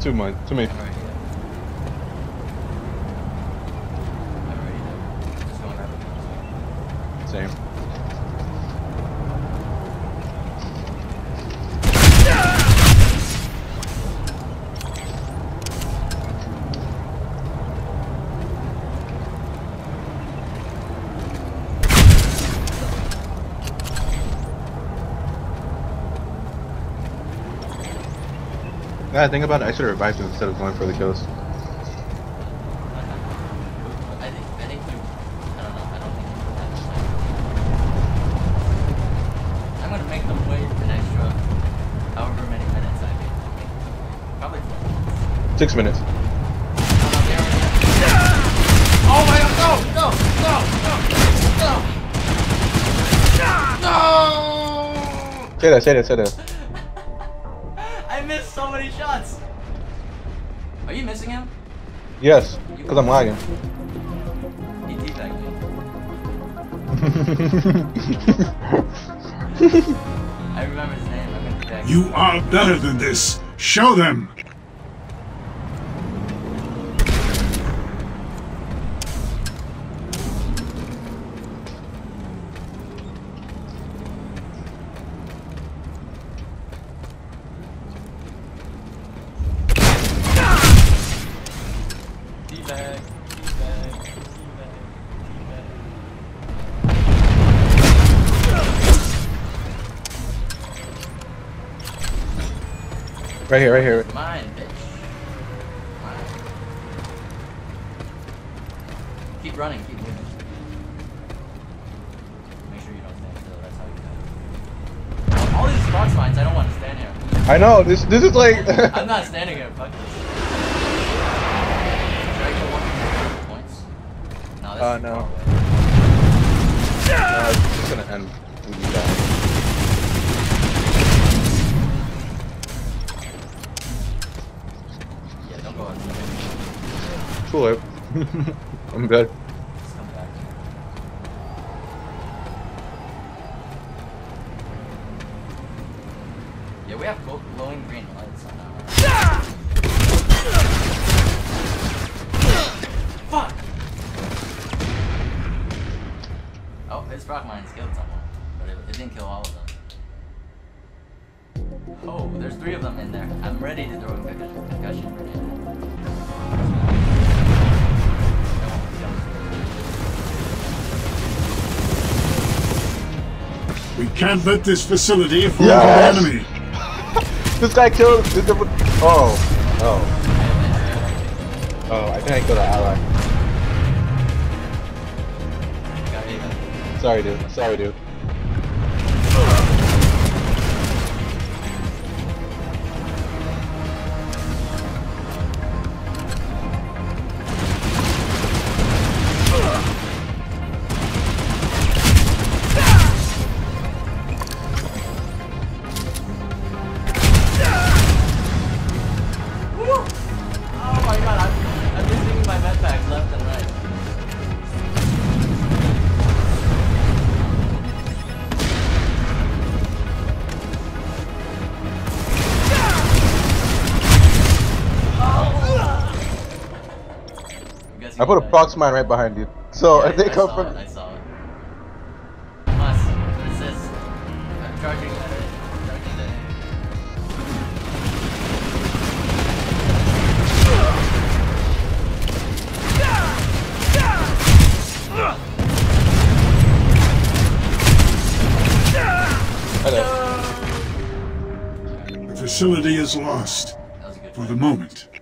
Too many. I'm ready. I'm ready. Just going out. Same. Yeah, think about it. I should have revived him instead of going for the kills. I think you. I don't know. I don't think you have time. I'm gonna make them wait an extra however many minutes I think. Probably 4 minutes. 6 minutes. Oh my god, no! Say that. I missed so many shots! Are you missing him? Yes, because I'm lagging. He teabagged me. I remember his name, I'm gonna teabag him. You are better than this. Show them. Teabag. Right here. Mine, bitch. Mine. Keep running, keep moving. Make sure you don't stand still, that's how you die. All these box mines, I don't want to stand here. I know, this is like... I'm not standing here, fuck this. Should I go 1 points? No, this is no. far away. It's just gonna end when you die. Yeah, don't go outside. Too late. I'm good. Just come back. Yeah, we have glowing green lights on our... Fuck! Oh, his rock mines killed someone, but it didn't kill all of them. Oh, there's 3 of them in there. I'm ready to throw a concussion grenade. We can't let this facility fall to Yes. the enemy. This guy killed... Oh, I think I killed an ally. Sorry, dude. Oh my god, I'm using my med packs left and right. I put a prox mine right behind you. So Yeah, they come saw from... it, I saw it. Must resist. I'm charging that. The facility is lost That was a good for fight. the moment.